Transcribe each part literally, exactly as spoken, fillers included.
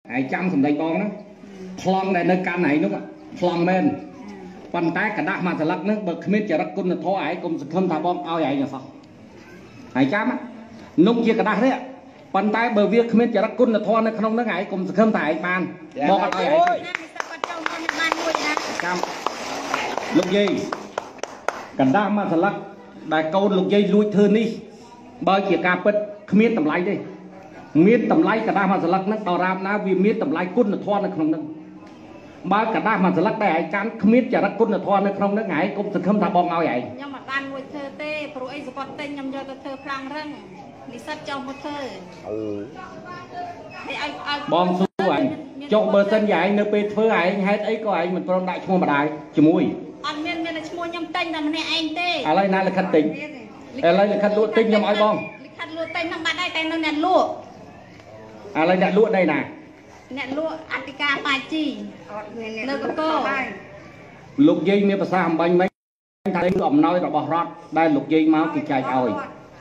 ai chăm sầm đầy bong đó phong này nơi can này nó phong men phần tay cả đá mà thật lắc nó bật khmết chả rắc côn là thô ai cùng thâm thả bong ao vậy là sao ai chăm á nông chia cả đá đấy phần tay bờ việc khmết chả rắc côn là thô nó không nó ngại cùng thâm thả ban bong ao vậy chăm lúc gì cả đá mà thật lắc đại câu lục dây lui thưa đi bao nhiêu ca bật miết tầm lái đi miết tầm lái cả đa mà lắc nó đào ram ná vì miết tầm lái cún là thoa nó không nâng bao cả đa mà lắc đại cán miết chả rắc cún là thoa nó không nâng ngại cũng thực không thả bong ao vậy nhưng mà ban nuôi thơ tê pro ấy sport tên nhầm do thơ phăng răng đi sát trong một thơ bong su ảnh chọn bờ sân dài nơi pe phơi ảnh hết ấy có ảnh mình pro đại chung mà đại chỉ mùi anh miên miên là mua nhầm tên là mình anh tê à đây này là khăn tình à đây là khăn lụa tinh nhầm ai bong khăn lụa tinh năm bạn đây tên nó nẹt lụa à đây nẹt lụa đây nè nẹt lụa Attica Pai Chi nơi có cô lục dây miên basa hầm bánh mấy thằng ẩm nói là bỏ rót đây lục dây máu kỳ chạy ơi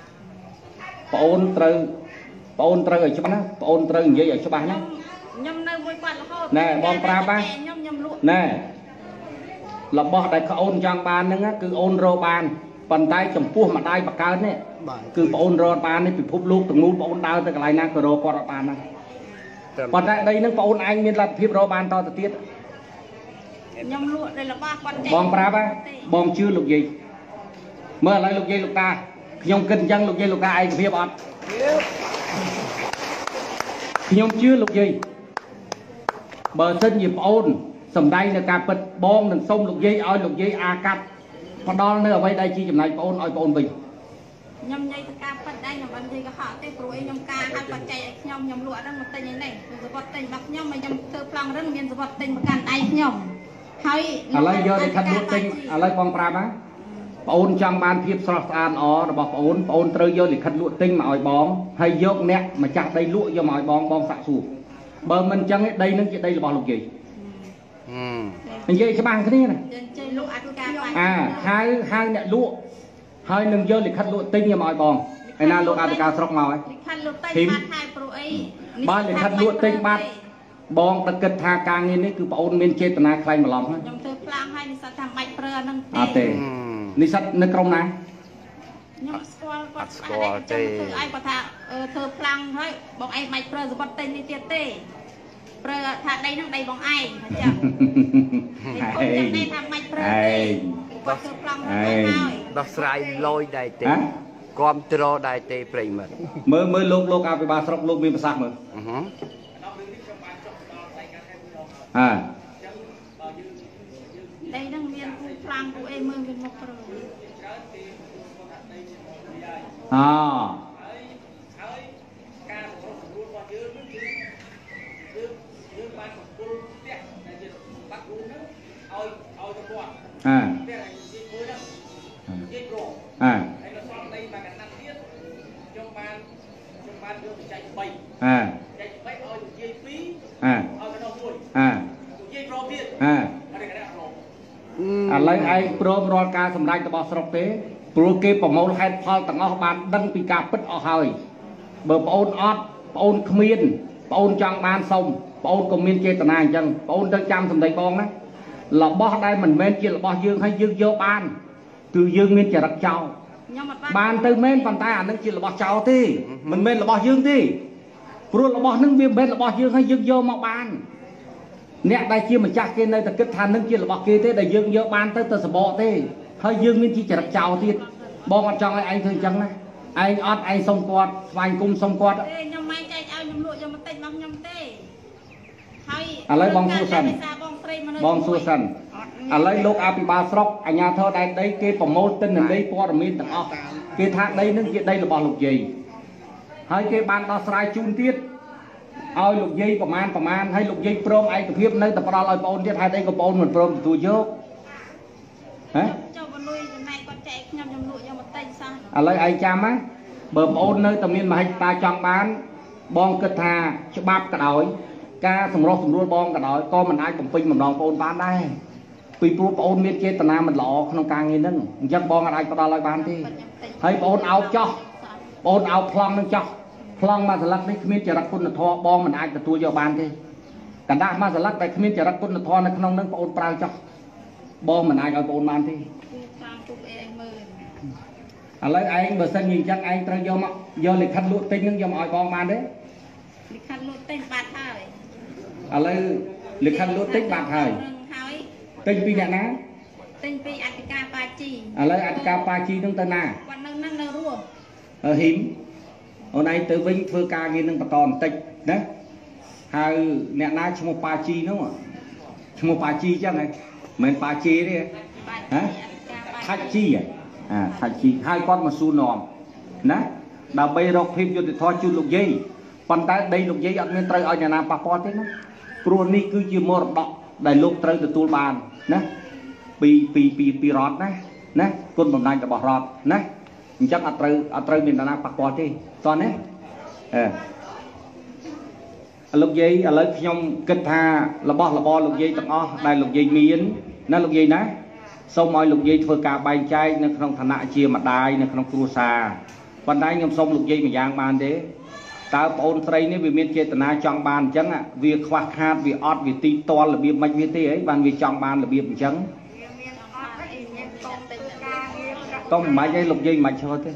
ôn trừ ôn trừ ở chỗ đó ôn trừ gì ở chỗ ba nhá nè bong pra ba nè là bỏ đại ôn trang ban nữa cứ ôn rô ban bàn tay chầm pua mà tay bạc cao đấy cứ ôn rô ban đấy bị phúc lúc từng nút ôn đau tới cái này nè rô qua ban này còn đây đây nó ôn anh miền là phim rô ban to từ tiết bong pra ba bong chưa lục gì mơ lại lục dây lục ta nhung kinh dân lục dây lục ta ai phim bọt nhung chưa lục gì bờ sân nhịp ôn sầm đây là cà bịch bong đừng sông lục dây oi lục dây a cắt còn đó nữa ở đây đây chi chừng này ôn oi ôn bình nhom dây cà bịch đây nhom ăn gì có họ tê pro ấy nhom ca hai bật chạy nhom nhom lụa đó một tay như này rồi bật tay bật nhom mà nhom thơ plong rất miên rồi bật tay một càn tay nhom hay à lấy vô để khăn lụa tinh à lấy bong pra á ôn trong ban thiệp sọt an ó rồi bọc ôn ôn trơi vô để khăn lụa tinh mà oi bóng hay vô nẹt mà chặt đây lụa vô mà oi bóng bong sạ sù bờ mình chăng ấy đây nó đây là bò lục gì mình dây cái bằng cái này à hai hai nẹt lụa hai nâng dơ lịch khăn lụa tinh như mọi bòn này là lụa Attica sọc màu ấy thím ba lịch khăn lụa tinh bát bòn ta kịch tha càng như này cứ ôn men chết na khai mà lòng à tê ní sắt nước trong này ai có thà thơ phăng thôi bọn anh mày prơ rồi bắt tên đi tiệt tê prơ thà đây nó đây bọn ai chẳng đây thà mày prơ tê thơ phăng thôi đọc sài lôi đại tê com trô đại tê prey mật mới mới lúc lúc ao ba sọc lúc miền bắc mà à đây đang miền phăng của em mương miền một prơ à à à à à à à à lấy ai pro pro ca sầm đai tờ bò sọc tế pro kê bảo mẫu hai phao tầng ở ban đăng pi ca bứt ở hơi bờ ôn ót ôn khmiên ôn trong ban sông ôn công miên chê tận này chân ôn đang chăm sầm đầy bong á là bò đây mình men kia là bò dương hay dương vô ban từ dương miên chả đặt chào ban từ men bàn tay anh kia là bò chào thì mình men là bò dương thì pro là bò nâng viêm men là bò dương hay dương vô mau ban nè đây kia mình chắc kia nơi ta kết than nâng kia là bò kia thế để dương vô ban tới ta sẽ bỏ thế hơi dương miên chỉ chả đặt chào thì bò con trong anh thôi chẳng này anh ót anh sông quạt vài cung sông quạt à lấy bong su sần bong su sần à lấy lúc api ba sọc anh nhà thơ đây đây cái phòng môn tên là đây qua làm min tặng óc cái thang đây nó đây là bò lục gì hai cái ban đo sai chun tiết ao lục dâyประมาณประมาณให้ลกdây prom ai tập hiệp nơi tập đo lòi bồn tiết hai đây có bồn mình prom tụi vô hả à lấy ai chăm á bờ bồn nơi tập miên mà hai ta chọn bán bong kết thà cho bắp cả đói ca sầm rô sầm rô bong cả đói con mình ai cũng pin mình đòn bồn bán đây vì pru bồn miên chế tana mình lọ không càng như nâng chắc bong ai có đo lòi bán thì hay bồn áo cho bồn áo phong nâng cho phong mà thật lắm đấy miên chỉ đặt quân là thọ bong mình ai cả tua vào bàn thì កណ្ដាស់មកស្លឹកតែគ្មានចរិតគុណធម៌នៅក្នុងនឹងបងអូនប្រើចោះបងមិនអាចឲ្យបងអូនបានទេតាមពុកអេមើលឥឡូវឯងបើសិនជាអញ្ចឹងឯងត្រូវយកមកយកលិខិតលក់ទិញនឹងយកមកឲ្យបងបានទេលិខិតលក់ទិញបាត់ហើយឥឡូវលិខិតលក់ទិញបាត់ហើយហើយទិញពីអ្នកណាទិញពីអធិការប៉ាជីឥឡូវអធិការប៉ាជីនឹងទៅណាគាត់នៅនឹងនៅរស់អឺហ៊ីមអូនឯងទៅវិញធ្វើការងារនឹងបន្តបន្តិចណាហើយអ្នកណាឈ្មោះប៉ាជីនោះឈ្មោះប៉ាជីចឹងហ៎មិនប៉ាជីទេហ៎ថាច់ជីអាថាច់ជីហើយគាត់មកសួរនាំណាដើម្បីរកភាពយុត្តិធម៌ជូនលោកយាយប៉ុន្តែដីលោកយាយអត់មានត្រូវឲ្យអ្នកណាប៉ះពាល់ទេណាព្រោះនេះគឺជាមរតកដែលលោកត្រូវទទួលបានណាពីពីពីពីរដ្ឋណាណាគុណបំណាច់របស់រដ្ឋណាអញ្ចឹងអត់ត្រូវអត់ត្រូវមានអ្នកណាប៉ះពាល់ទេតោះណាអឺលោកយាយឥឡូវខ្ញុំគិតថារបស់របរលោកយាយទាំងអស់ដែលលោកយាយមានណាលោកយាយណាសូមឲ្យលោកយាយធ្វើការបែងចែកនៅក្នុងឋានៈជាម្ដាយនៅក្នុងគ្រួសារប៉ុន្តែខ្ញុំសូមលោកយាយម្យ៉ាងបានទេតើបងអូនស្រីនេះវាមានចេតនាចង់បានអញ្ចឹងវាខ្វះខាតវាអត់វាទីតល់របៀបមិនវាទេហីបានវាចង់បានរបៀបអញ្ចឹងវាមានអត់អីមានកុំទៅការងារកុំមិនអីលោកយាយមិនឆ្លើយទេ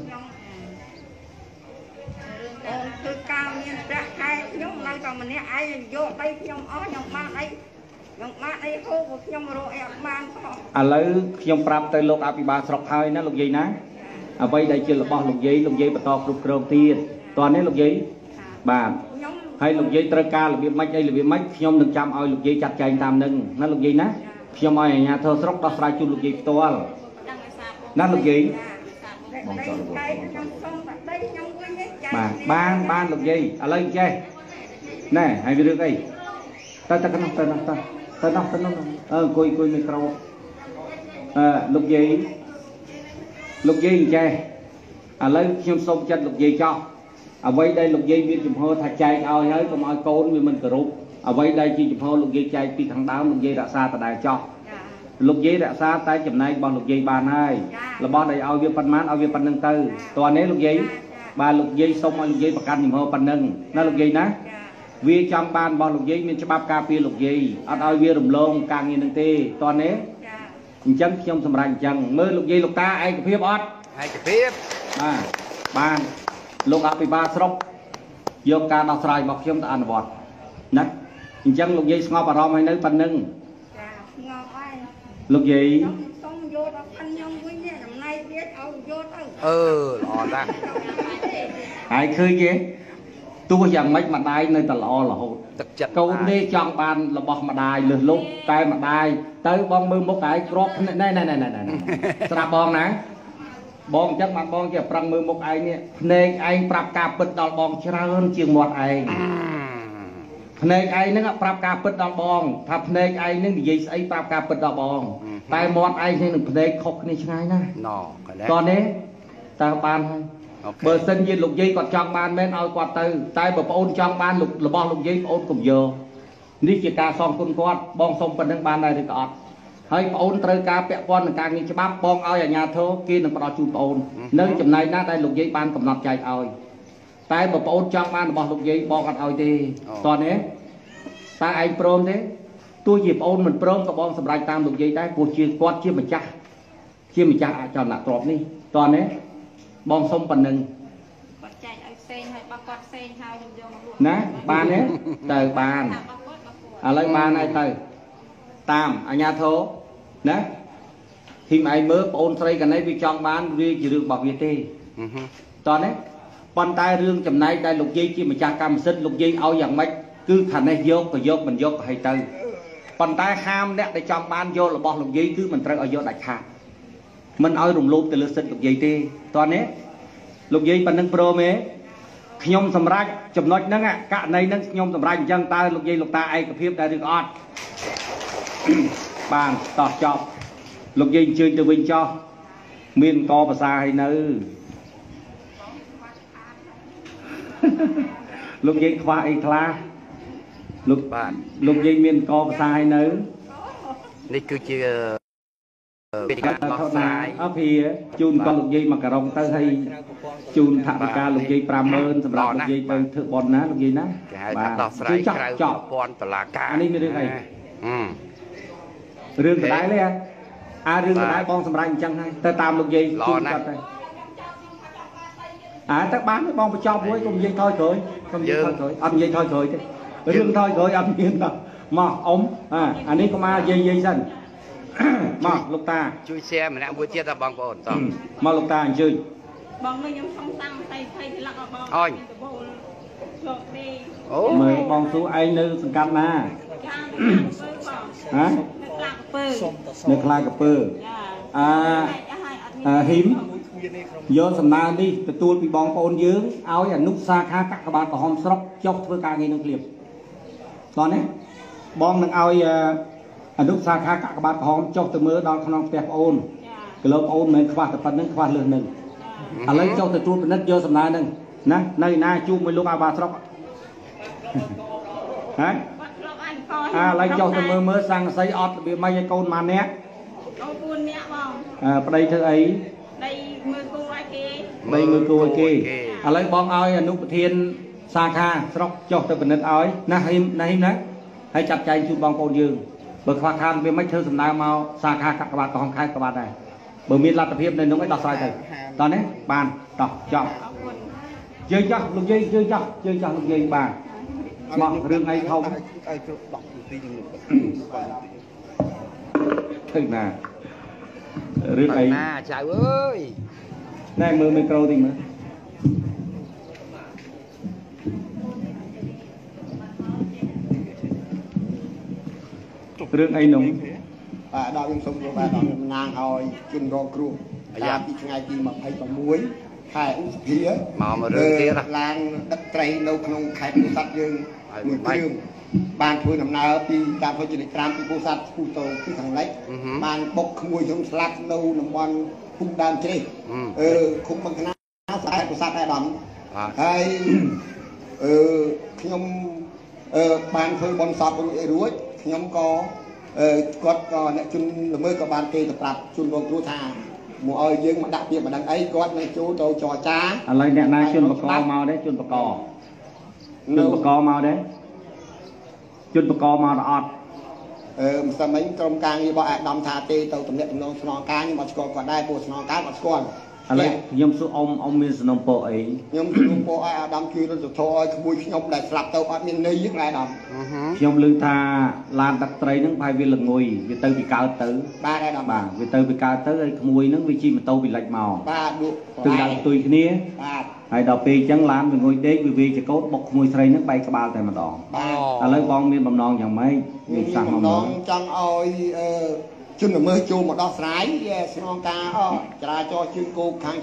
អូនធ្វើការមានប្រាក់ខែខ្ញុំនៅតែម្នាក់ឯងយកដីខ្ញុំអស់ខ្ញុំបានអីខ្ញុំបានអីហូបខ្ញុំរកអីអត់បានផងឥឡូវខ្ញុំប្រាប់ទៅលោកអភិបាលស្រុកហើយណាលោកយាយណាអ្វីដែលជារបស់លោកយាយលោកយាយបន្តគ្រប់គ្រងទៀតតោះនេះលោកយាយបាទហើយលោកយាយត្រូវការរបៀបម៉េចអីរបៀបម៉េចខ្ញុំនឹងចាំឲ្យលោកយាយចាត់ចែងតាមនឹងណាលោកយាយណាខ្ញុំឲ្យអាជ្ញាធរស្រុកដោះស្រាយជូនលោកយាយផ្ទាល់ណាលោកយាយបងចូលខ្ញុំសុំតែដីខ្ញុំវិញបាទបានបានលោកយាយឥឡូវចេះណែហើយវារឿងអីទៅទៅក្នុងទៅនោះទៅទៅនោះទៅនោះអឺអង្គុយអង្គុយមីក្រូអឺលោកយាយលោកយាយចេះឥឡូវខ្ញុំសូមចិត្តលោកយាយចោះអ្វីដែលលោកយាយមានចំហថាចែកឲ្យហើយកុំឲ្យកូនវាមិនគោរពអ្វីដែលជាចំហលោកយាយចែកពីខាងដើមលោកយាយរក្សាតដែលចោះលោកយាយរក្សាតែចំណែករបស់លោកយាយបានហើយរបស់ដែលឲ្យវាប៉ុន្មានឲ្យវាប៉ុណ្្នឹងទៅតោះនេះលោកយាយបាទលោកយាយសូមឲ្យលោកយាយប្រកាន់ចំហប៉ុណ្្នឹងណាលោកយាយណាវាចង់បានរបស់លោកយាយមានច្បាប់ការពារលោកយាយអត់ឲ្យវារំលងការងារនឹងទេតោះនេះអញ្ចឹងខ្ញុំសម្រេចអញ្ចឹងមើលលោកយាយលោកតាឯកភាពអត់ឯកភាពបាទបានលោកអភិបាលស្រុកយកការដោះស្រាយរបស់ខ្ញុំទៅអនុវត្តណាអញ្ចឹងលោកយាយស្ងប់អារម្មណ៍ហើយនៅប៉ុណ្្នឹងចាស្ងប់ហើយលោកយាយសូមយកដល់ផាន់ខ្ញុំវិញនេះចំណៃទៀតឲ្យយកទៅអឺល្អតាស់ហើយឃើញទេទោះយ៉ាងម៉េចម្ដាយនៅតែល្អរហូតទឹកចិត្តកូននេះចង់បានរបស់ម្ដាយលឹះលុបតែម្ដាយទៅបងមើលមុខឯងក្របណែណែណែណែណែស្រាប់បងណាបងអញ្ចឹងបានបងជាប្រឹងមើលមុខឯងនេះភ្នែកឯងប្រាប់ការពិតដល់បងច្រើនជាងមាត់ឯងភ្នែកឯងហ្នឹងប្រាប់ការពិតដល់បងថាភ្នែកឯងហ្នឹងនិយាយស្អីប្រាប់ការពិតដល់បងតែមាត់ឯងនឹងភ្នែកខុសគ្នាឆ្ងាយណាណ៎តោះនេះតើបានហើយបើសិនជាលោកយាយគាត់ចង់បានមែនឲ្យគាត់ទៅតែបើប្អូនចង់បានរបស់លោកយាយប្អូនកុំយកនេះជាការសងគុណគាត់បងសុំប៉ុណ្្នឹងបានដែរឬក៏អត់ហើយប្អូនត្រូវការពាក់ព័ន្ធនឹងការងារច្បាប់បងឲ្យអាជ្ញាធរគេនឹងផ្ដល់ជូនប្អូននៅចំណែកណាដែលលោកយាយបានកំណត់ចែកឲ្យតែបើប្អូនចង់បានរបស់លោកយាយបងអត់ឲ្យទេតោះនេះតើឯងព្រមទេទោះជាប្អូនមិនព្រមក៏បងសម្រេចតាមលោកយាយដែរព្រោះជាគាត់ជាម្ចាស់ជាម្ចាស់អចលនទ្រព្យនេះតោះនេះបងសុំប៉ុណ្្នឹងគាត់ចែកឲ្យផ្សេងហើយបើគាត់ផ្សេងហើយខ្ញុំយកមកលក់ណាបានទេទៅបានឥឡូវបានហើយទៅតាមអាជ្ញាធរណាធីមឯងមើលប្អូនស្រីកណីវាចង់បានវាជារឿងរបស់វាទេតោះនេះប៉ុន្តែរឿងចំណែកដែលលោកយាយជាម្ចាស់កម្មសិទ្ធិលោកយាយឲ្យយ៉ាងម៉េចគឺខាងនេះយកក៏យកមិនយកក៏ឲ្យទៅប៉ុន្តែហាមអ្នកដែលចង់បានយករបស់លោកយាយគឺមិនត្រូវឲ្យយកដាច់ខាតមិនឲ្យរំលោភទៅលើសិទ្ធិលោកយាយទេតោះនេះលោកយាយប៉ុណ្្នឹងព្រមទេខ្ញុំសម្រេចចំណុចហ្នឹងករណីហ្នឹងខ្ញុំសម្រេចអញ្ចឹងតើលោកយាយលោកតាឯកភាពដែរឬក៏អត់បានតោះចប់លោកយាយអញ្ជើញទៅវិញចោះមានកភាសាឲ្យនៅលោកយាយខ្វះអីខ្លះលោកបាទលោកយាយមានកភាសាឲ្យនៅនេះគឺជាពីការដោះស្រាយអភិជូនគាត់លោកយាយមកការ៉ុងទៅឲ្យជូនថវិកាលោកយាយ ប្រាំម៉ឺន សម្រាប់លោកយាយទៅធ្វើបន់ណាលោកយាយណាគេហៅថាដោះស្រាយក្រៅប្រព័ន្ធតុលាការអានេះមានរឿងអីអឺរឿងដដែលទេអារឿងដដែលបងសម្រាប់អញ្ចឹងហើយទៅតាមលោកយាយជូនគាត់ទៅអាទៅបានបងបញ្ចប់មួយកុំនិយាយថយក្រោយកុំនិយាយថយក្រោយអត់និយាយថយក្រោយទេរឿងថយក្រោយអត់មានដល់មកអ៊ំអាអានេះក៏មកយាយយាយសិនមកលោកតាជួយ share ម្នាក់មួយទៀតដល់បងប្អូនតោះមកលោកតាអញ្ជើញបងវិញខ្ញុំសុំតាំងថៃថៃលក្ខបងអញលោកទេអូមើលបងសួរឯងនៅសង្កាត់ណាចាពើបងហ៎នៅខ្លាកពើនៅខ្លាកពើចាអាឲ្យអត់ហ៊ីមយកសំណើនេះទទួលពីបងប្អូនយើងឲ្យអនុសាខាកក្បាលក្រហមស្រុកចុះធ្វើការងារនឹងភ្លាមតោះនេះបងនឹងឲ្យអនុសាខាកក្បាលក្រហមចុះទៅមើលដល់ក្នុងផ្ទះប្អូនចាគីឡូប្អូនមិនខ្វះតែប៉ុណ្្នឹងខ្វះលើសនឹងឥឡូវចុះទទួលពិនិត្យយកសំណើនឹងណានៅណាជួបមួយលោកអាបាស្រុកហ៎បាត់ក្របអញកអាឡើយចុះទៅមើលមើលសង្កសីអត់របៀបម៉េចឲ្យកូនម៉ានាក់កូន4នាក់បងអឺប្តីធ្វើអីដីមើលគូឲ្យគេបីមើលគួរឲ្យគេឥឡូវបងឲ្យអនុប្រធានសាខាស្រុកចុះទៅពិនិត្យឲ្យណាហ៊ីមណាហ៊ីមណាហើយចាត់ចែងជូនបងប្អូនយើងបើខ្វះខាតវាមិនធ្វើសំដៅមកសាខាកក្បាលក្រហមខេត្តក៏បានដែរបើមានលទ្ធភាពនៅនោះឲ្យដោះស្រាយទៅតោះនេះបានតោះចប់អរគុណយើងចាស់លោកយាយយើងចាស់យើងចាស់លោកយាយបានមករឿងអីធំឲ្យគ្រប់ដកទីនឹងឃើញណារឿងអីណាចៅអើយណែមើលមីក្រូតិចមើលរឿងអីនោះបាទដល់ខ្ញុំសូមយកបាទដល់ខ្ញុំណាងឲ្យជន់រងគ្រោះកាលពីថ្ងៃទីยี่สิบหกខែឧសភាមកមករឿងទៀតឡានដឹកត្រីនៅក្នុងខេត្តពោធិ៍សាត់យើងមួយគ្រឿងបានធ្វើដំណើរពីតាមផ្លូវជាតិប្រាំពីពោធិ៍សាត់ស្ពុះទៅពីខាងលិចបានបុកក្មួយខ្ញុំស្លាប់នៅតំបន់ភូមិដើមជ្រេះអឺឃុំបឹងកណាខេត្តពោធិ៍សាត់ដែរដំហើយអឺខ្ញុំអឺបានធ្វើបន់សពរួចរួចខ្ញុំក៏អឺគាត់ក៏អ្នកជន់ល្មើក៏បានគេទៅប្រាប់ជន់រងគ្រោះថាមកឲ្យយើងមកដាក់ពាក្យមិនដឹងអីគាត់នឹងចូលទៅចរចាឥឡូវអ្នកណាជន់បកមកដែរជន់បកជន់បកមកដែរជន់បកមកដល់អត់អឺមិនស្មិញក្រុមការងាររបស់អាដាមថាទេទៅតំណែងតំណងស្នងការខ្ញុំអត់ស្គាល់គាត់ដែរព្រោះស្នងការអត់ស្គាល់ឥឡូវខ្ញុំសួរអ៊ំអ៊ំមានសំណុំពរអីខ្ញុំជំនុំពោឲ្យអាដាមជួយរដ្ឋធរឲ្យក្មួយខ្ញុំដែលស្លាប់ទៅអត់មានន័យហ្នឹងអាដាមខ្ញុំឮថាឡានដឹកត្រីហ្នឹងប្រហែលវាល្ងុយវាទៅពីកើតទៅបាទអាដាមបាទវាទៅពីកើតទៅហើយក្មួយហ្នឹងវាជិះម៉ូតូពីលិចមកបាទឌុទិញដល់ផ្ទុយគ្នាបាទហើយដល់ពេលអញ្ចឹងឡានវាងុយដេកវាវាចកោតបុកក្មួយស្រីហ្នឹងបែកក្បាលតែម្ដងបាទឥឡូវបងមានបំណងយ៉ាងម៉េចមានសាសមកនមកងចង់ឲ្យអឺជនល្មើសចូលមកដោះស្រាយស្នងការអចរាចរណ៍ជើងគោកខាង